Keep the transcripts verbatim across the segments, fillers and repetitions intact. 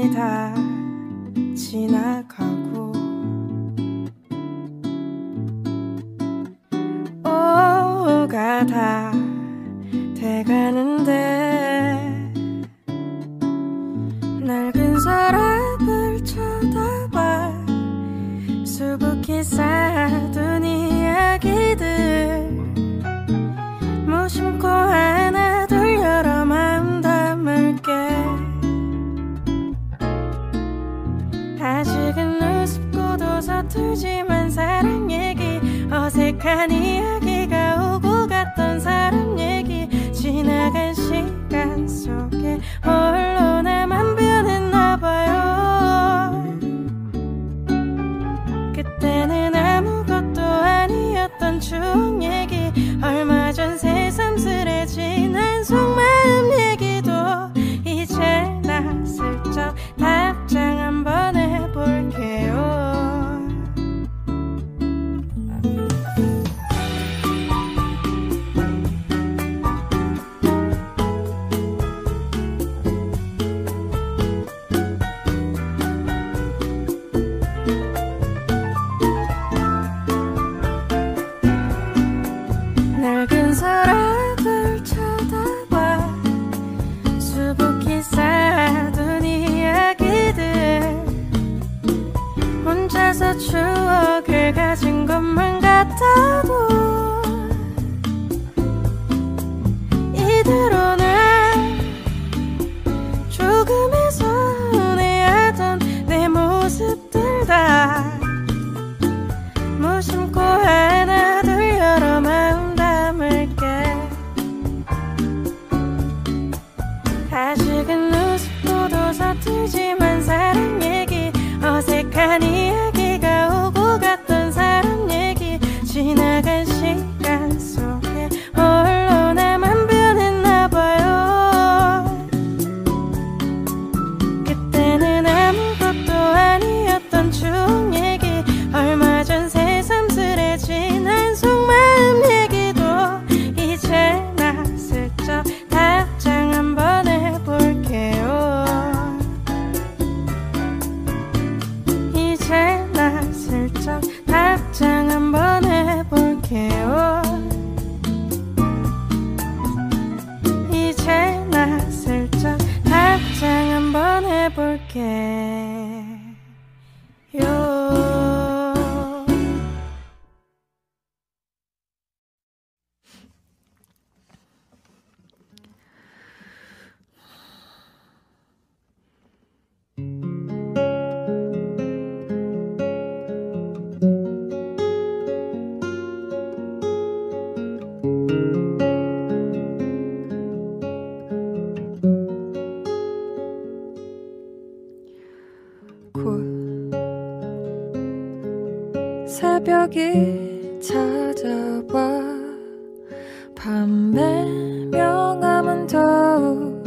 시간이 다 지나가고 오후가 다 돼가는데 낡은 서랍을 쳐다봐 수북히 쌓아둔 이야기들 무심코 하나 둘 여러 마음 담을게 아직은 우습고도 서툴지만 사랑 얘기 어색한 이야기가 오고 갔던 사람 얘기 지나간 시간 속에 홀로 나만 변했나봐요 그때는 아무것도 아니었던 추억 얘기 얼마 전 새삼스레진 한 속마음 얘기도 이제 나 슬쩍 답장 한번 해볼게요 낡은 서랍을 쳐다봐 수북히 쌓아둔 이야기들 혼자서 추억을 가진 것만 같아도 이대로는 조금의 서운해하던 내 모습들 다 무심코 하나 둘 여러 마음 담을게 아직은 우습고도 서툴지만 사랑 얘기 어색한 이야기가 오고 갔던 사람 얘기 지나간 시간 속에 홀로 나만 변했나봐요 그때는 아무것도 아니었던 추억 얘기 얼마 전 새삼스레진 한 속마음 얘기도 이제 나 슬쩍 답장 한번 해볼게요 이제 나 슬쩍 답장 한번 해볼게요 이제 나 슬쩍 답장 한번 해볼게요 새벽이 찾아와 밤의 명암은 더욱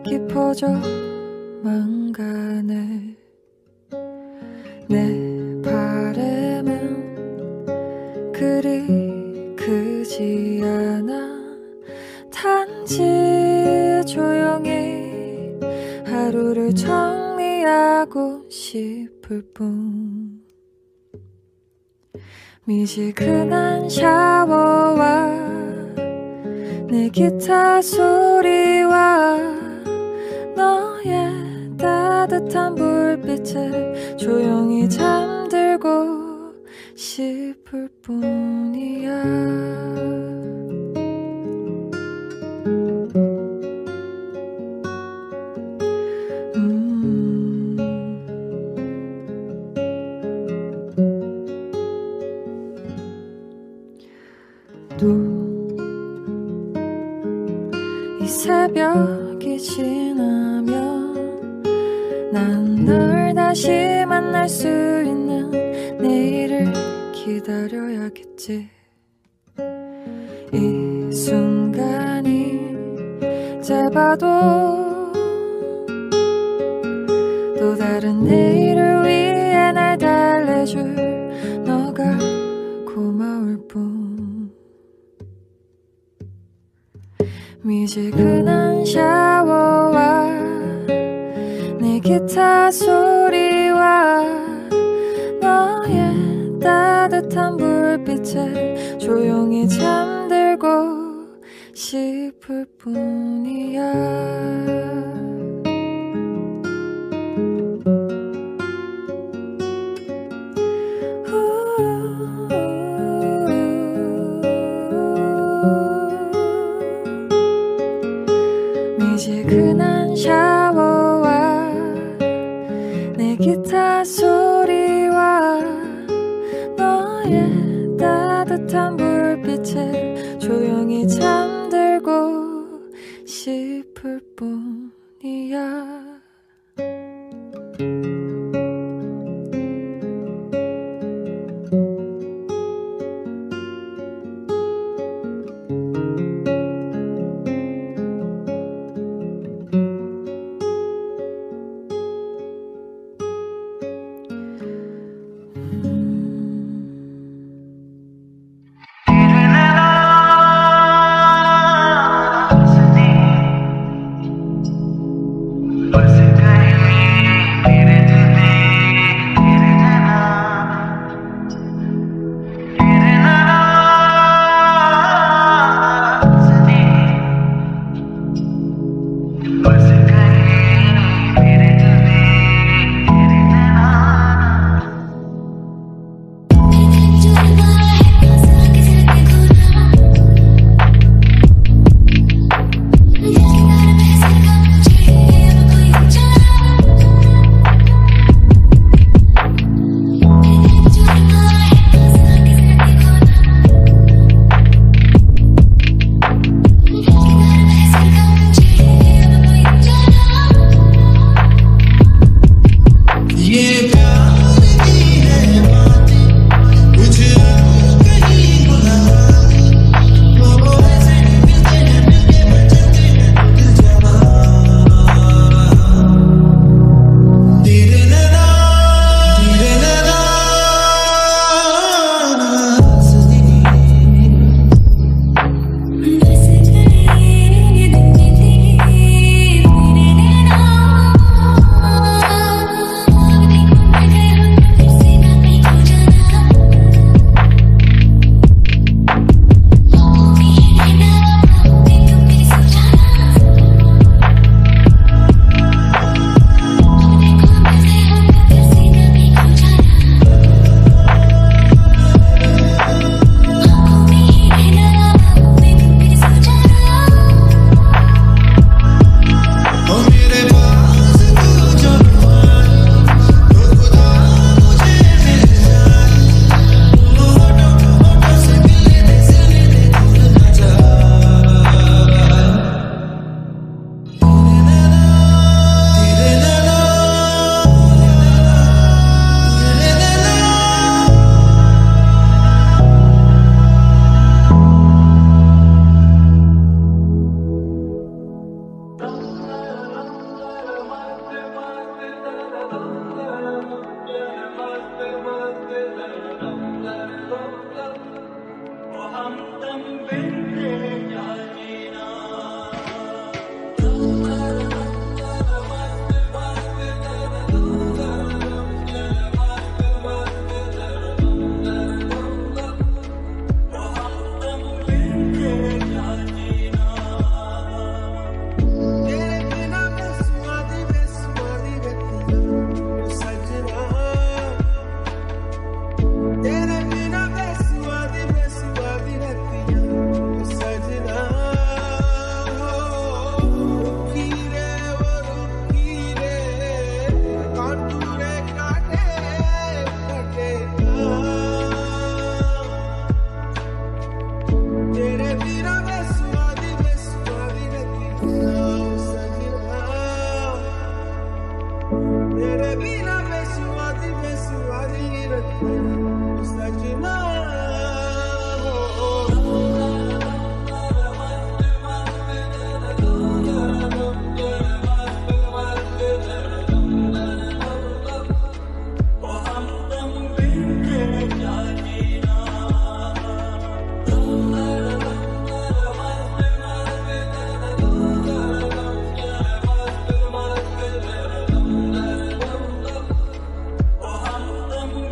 깊어져만 가네 내 바람은 그리 크지 않아 단지 조용히 하루를 정리하고 싶을 뿐 미지근한 샤워와 내 기타 소리와 너의 따뜻한 불빛에 조용히 잠들고 싶을 뿐이야 이 새벽이 지나면 난 널 다시 만날 수 있는 내일을 기다려야겠지 이 순간이 짧아도 또 다른 내일을 위해 날 달래줄 너가 고마울 뿐 미지근한 샤워와 내 기타 소리와 너의 따뜻한 불빛에 조용히 잠들고 싶을 뿐이야. 미지근한 샤워와 내 기타 소리와 너의 따뜻한 불빛에 조용히 잠들고 싶을 뿐이야.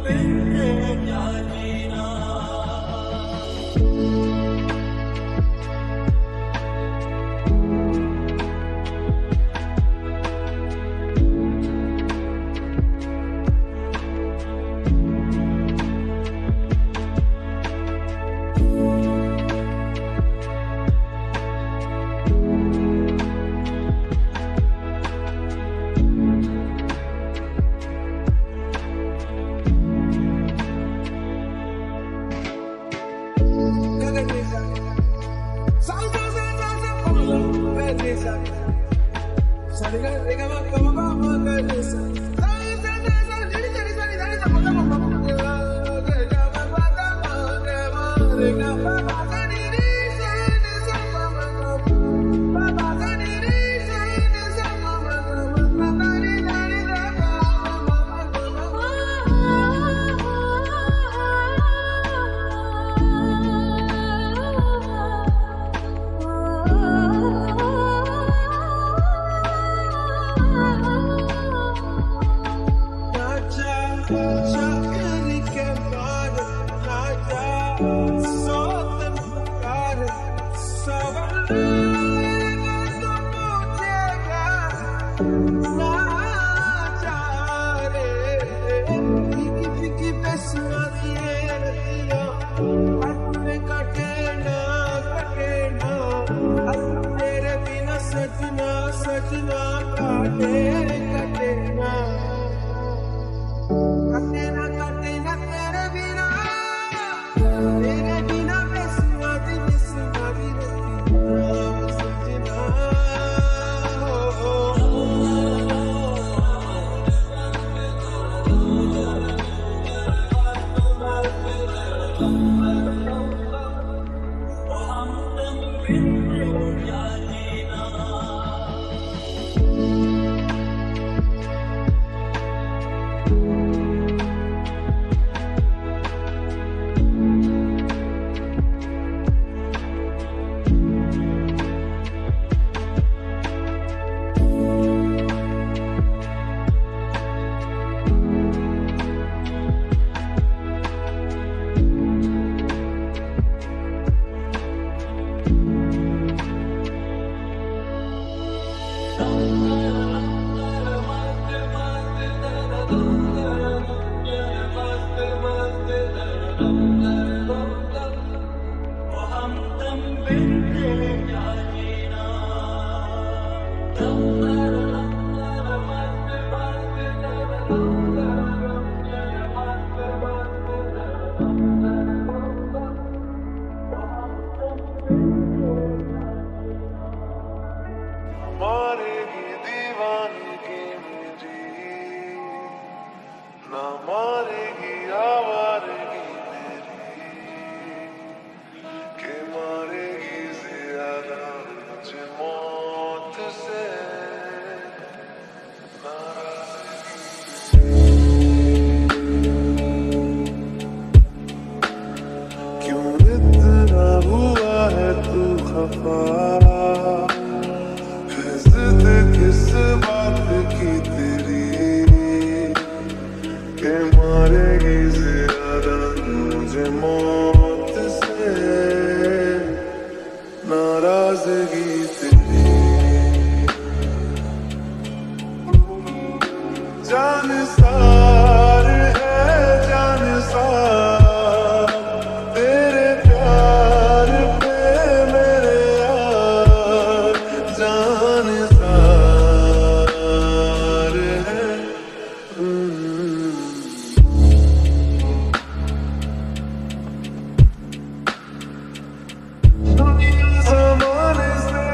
जमाने से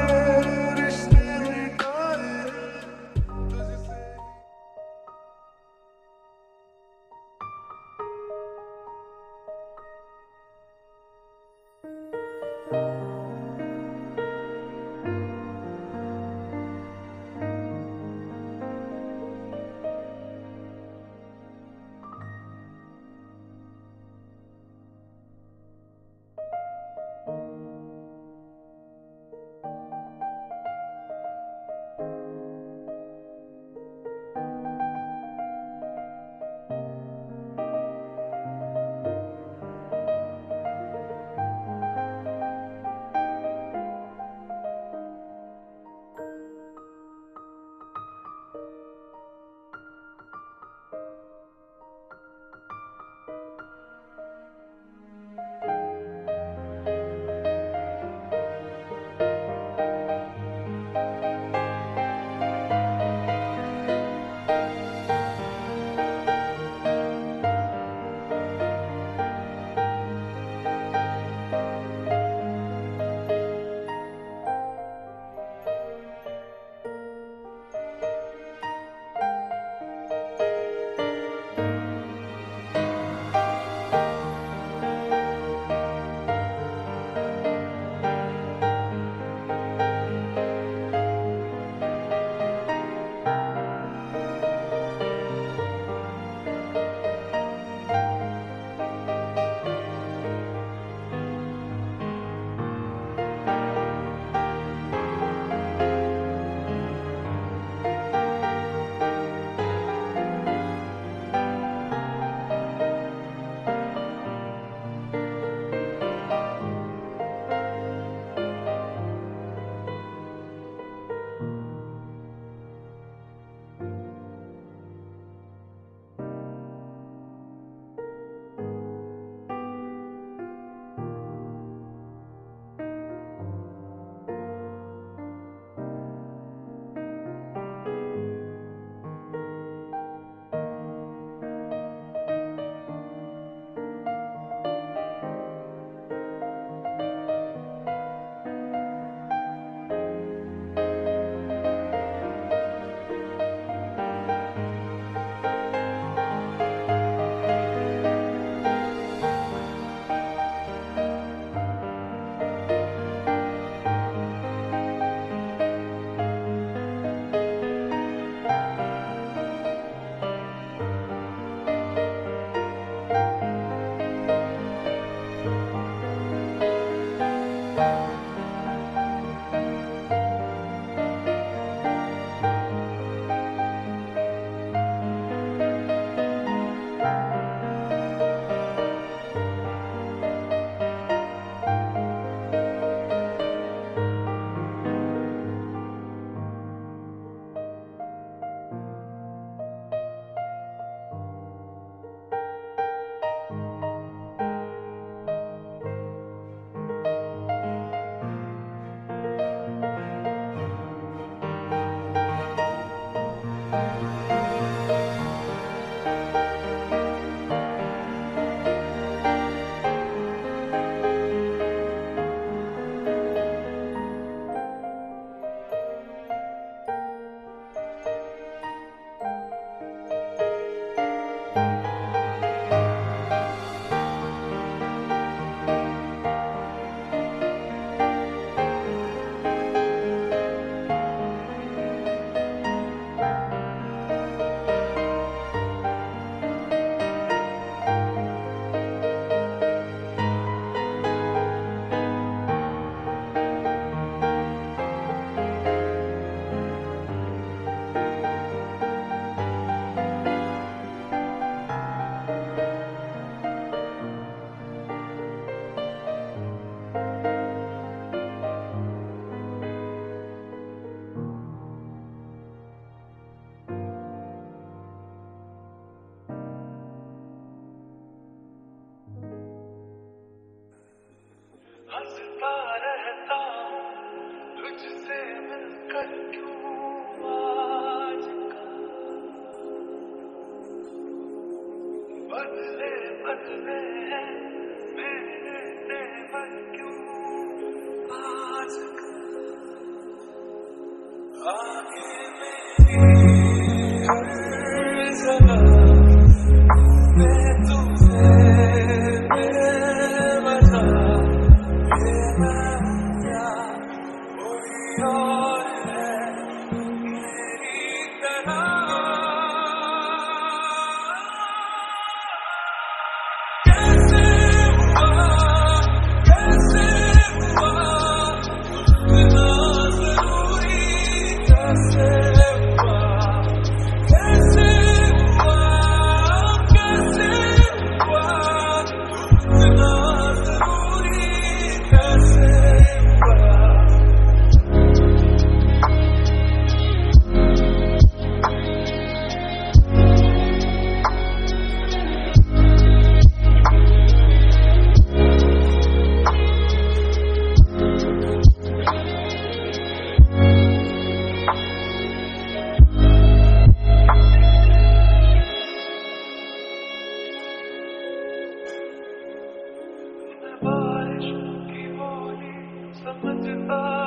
बदले बदले हैं मेरे तेवर क्यों आजकल आगे मेरी हर जगह मैं तुझे बेवजह ये मैं हूँ क्या कोई और है मेरी तरह कैसे हुआ कैसे हुआ इतना जरूरी कैसे हुआ कैसे हुआ कैसे हुआ इतना जरूरी कैसे हुआ बारिश की बोली समझता